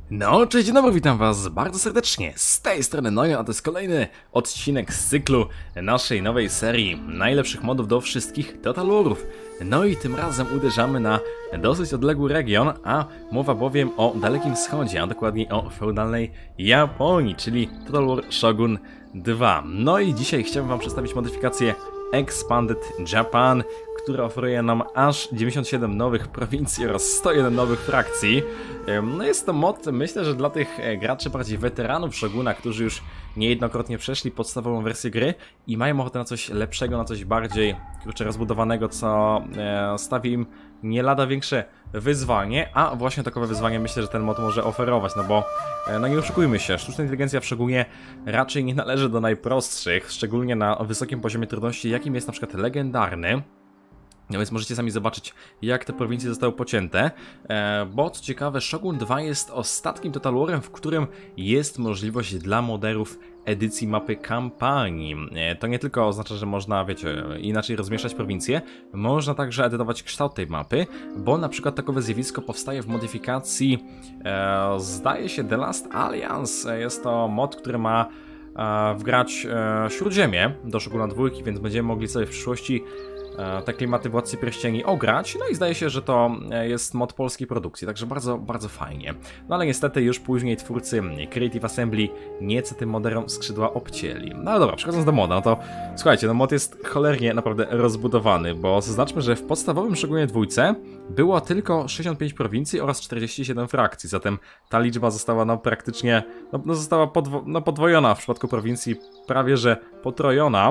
No, cześć, dzień dobry, witam was bardzo serdecznie. Z tej strony Noja, a to jest kolejny odcinek z cyklu naszej nowej serii najlepszych modów do wszystkich Total Warów. No i tym razem uderzamy na dosyć odległy region, a mowa bowiem o Dalekim Wschodzie, a dokładniej o feudalnej Japonii, czyli Total War Shogun 2. No i dzisiaj chciałbym wam przedstawić modyfikację Expanded Japan, która oferuje nam aż 97 nowych prowincji oraz 101 nowych frakcji. No jest to mod, myślę, że dla tych graczy bardziej weteranów Shoguna, którzy już niejednokrotnie przeszli podstawową wersję gry i mają ochotę na coś lepszego, na coś bardziej, kurczę, rozbudowanego, co stawi im nie lada większe wyzwanie, a właśnie takowe wyzwanie myślę, że ten mod może oferować, no bo no nie oszukujmy się, sztuczna inteligencja w Shogunie raczej nie należy do najprostszych, szczególnie na wysokim poziomie trudności, jakim jest na przykład legendarny. No więc możecie sami zobaczyć, jak te prowincje zostały pocięte, bo co ciekawe, Shogun 2 jest ostatnim Total Warem, w którym jest możliwość dla moderów edycji mapy kampanii. To nie tylko oznacza, że można, wiecie, inaczej rozmieszczać prowincje, można także edytować kształt tej mapy, bo na przykład takowe zjawisko powstaje w modyfikacji, zdaje się, The Last Alliance. Jest to mod, który ma wgrać Śródziemie do Shoguna 2, więc będziemy mogli sobie w przyszłości te klimaty Władcy Pierścieni ograć, no i zdaje się, że to jest mod polskiej produkcji, także bardzo, bardzo fajnie. No ale niestety już później twórcy Creative Assembly nieco tym moderom skrzydła obcięli. No ale dobra, przechodząc do moda, no to słuchajcie, no mod jest cholernie naprawdę rozbudowany, bo zaznaczmy, że w podstawowym Shogunie 2 było tylko 65 prowincji oraz 47 frakcji, zatem ta liczba została no praktycznie, została podwojona w przypadku prowincji, prawie że potrojona.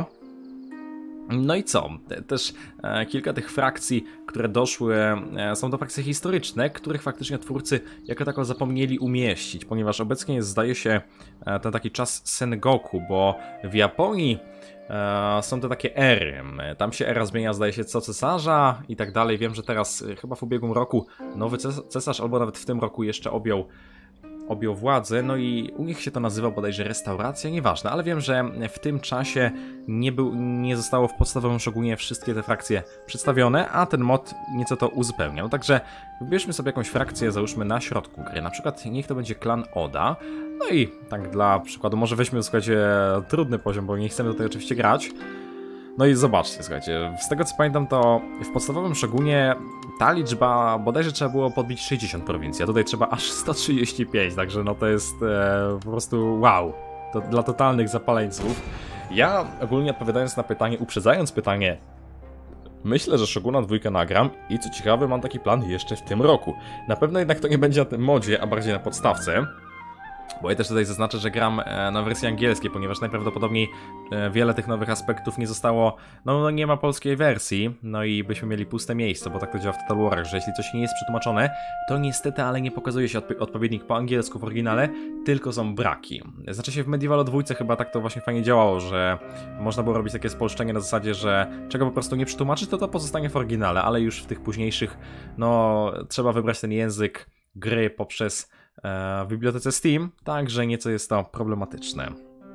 No i co? Też kilka tych frakcji, które doszły, są to frakcje historyczne, których faktycznie twórcy jako tako zapomnieli umieścić, ponieważ obecnie jest, zdaje się, ten taki czas Sengoku, bo w Japonii są to takie ery. Tam się era zmienia, zdaje się, co cesarza i tak dalej. Wiem, że teraz chyba w ubiegłym roku nowy cesarz, albo nawet w tym roku jeszcze objął władzę, no i u nich się to nazywa bodajże restauracja, nieważne, ale wiem, że w tym czasie nie zostało w podstawowym Shogunie wszystkie te frakcje przedstawione, a ten mod nieco to uzupełniał. Także wybierzmy sobie jakąś frakcję, załóżmy na środku gry, na przykład niech to będzie klan Oda, no i tak dla przykładu, może weźmy, słuchajcie, trudny poziom, bo nie chcemy tutaj oczywiście grać. No i zobaczcie, słuchajcie, z tego co pamiętam, to w podstawowym Shogunie ta liczba, bodajże trzeba było podbić 60 prowincji, a tutaj trzeba aż 135, także no to jest po prostu wow, to dla totalnych zapaleńców. Ja ogólnie odpowiadając na pytanie, uprzedzając pytanie, myślę, że Shoguna 2 nagram i co ciekawe mam taki plan jeszcze w tym roku. Na pewno jednak to nie będzie na tym modzie, a bardziej na podstawce. Bo ja też tutaj zaznaczę, że gram na wersji angielskiej, ponieważ najprawdopodobniej wiele tych nowych aspektów nie zostało, no nie ma polskiej wersji, no i byśmy mieli puste miejsce, bo tak to działa w Total Warach, że jeśli coś nie jest przetłumaczone, to niestety, ale nie pokazuje się odpowiednik po angielsku w oryginale, tylko są braki. Znaczy się w Medievalu 2 chyba tak to właśnie fajnie działało, że można było robić takie spolszczenie na zasadzie, że czego po prostu nie przetłumaczyć, to pozostanie w oryginale, ale już w tych późniejszych, no trzeba wybrać ten język gry poprzez w bibliotece Steam, także nieco jest to problematyczne.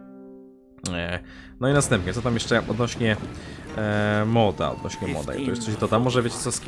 No i następnie, co tam jeszcze odnośnie moda, i to jest coś to tam, może wiecie co,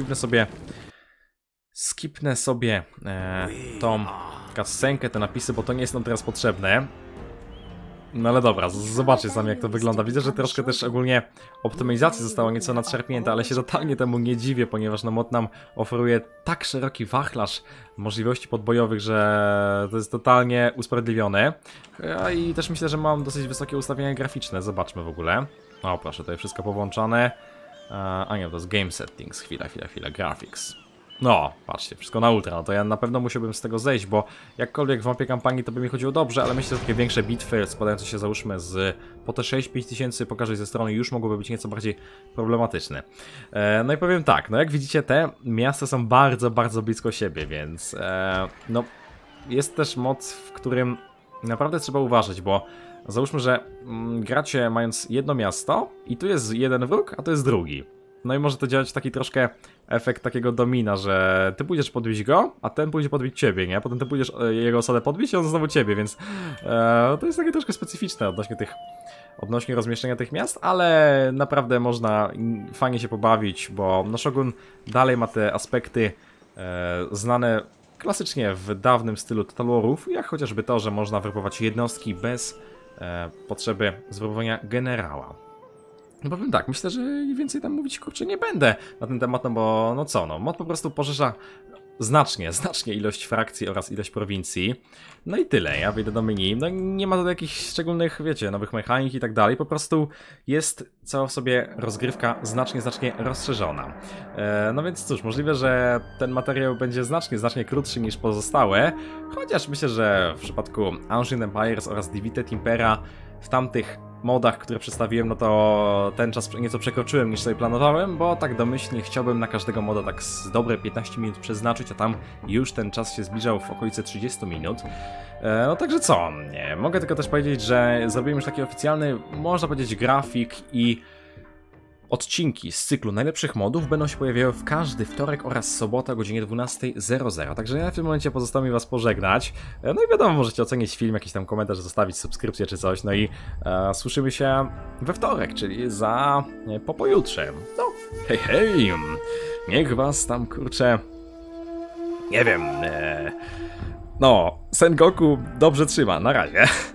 skipnę sobie tą cutscenkę, te napisy, bo to nie jest nam teraz potrzebne. No ale dobra, zobaczcie sami jak to wygląda. Widzę, że troszkę też ogólnie optymalizacja została nieco nadszarpnięta, ale się totalnie temu nie dziwię, ponieważ no mod nam oferuje tak szeroki wachlarz możliwości podbojowych, że to jest totalnie usprawiedliwione. I też myślę, że mam dosyć wysokie ustawienia graficzne. Zobaczmy w ogóle. O proszę, tutaj wszystko połączone. A nie, to jest Game Settings. Chwila, Graphics. No, patrzcie, wszystko na ultra, no to ja na pewno musiałbym z tego zejść, bo jakkolwiek w mapie kampanii to by mi chodziło dobrze, ale myślę, że takie większe bitwy składające się załóżmy z po te 6-5 tysięcy po każdej ze strony już mogłyby być nieco bardziej problematyczne. No i powiem tak, no jak widzicie te miasta są bardzo, bardzo blisko siebie, więc no jest też mod, w którym naprawdę trzeba uważać, bo załóżmy, że gracie mając jedno miasto i tu jest jeden wróg, a tu jest drugi. No i może to działać taki troszkę efekt takiego domina, że ty pójdziesz podbić go, a ten pójdzie podbić ciebie, nie? Potem ty pójdziesz jego osadę podbić i on znowu ciebie, więc to jest takie troszkę specyficzne odnośnie rozmieszczenia tych miast, ale naprawdę można fajnie się pobawić, bo no Shogun dalej ma te aspekty znane klasycznie w dawnym stylu Total Warów, jak chociażby to, że można werbować jednostki bez potrzeby zwerbowania generała. No powiem tak, myślę, że więcej tam mówić, kurczę, nie będę na ten temat, no bo no co, no, mod po prostu poszerza znacznie ilość frakcji oraz ilość prowincji. No i tyle, ja wyjdę do menu, no nie ma tutaj jakichś szczególnych, wiecie, nowych mechanik i tak dalej, po prostu jest cała sobie rozgrywka znacznie rozszerzona. No więc cóż, możliwe, że ten materiał będzie znacznie krótszy niż pozostałe, chociaż myślę, że w przypadku Ancient Empires oraz Divided Impera w tamtych modach, które przedstawiłem, no to ten czas nieco przekroczyłem niż sobie planowałem, bo tak domyślnie chciałbym na każdego moda tak z dobre 15 minut przeznaczyć, a tam już ten czas się zbliżał w okolice 30 minut. No także co, nie, mogę tylko też powiedzieć, że zrobiłem już taki oficjalny, można powiedzieć, grafik i odcinki z cyklu najlepszych modów będą się pojawiały w każdy wtorek oraz sobotę o godzinie 12:00. Także ja w tym momencie pozostało mi was pożegnać. No i wiadomo, możecie ocenić film, jakiś tam komentarz, zostawić subskrypcję czy coś. No i słyszymy się we wtorek, czyli za po pojutrze. No, hej, niech was tam, kurczę, nie wiem, no, Sengoku dobrze trzyma, na razie.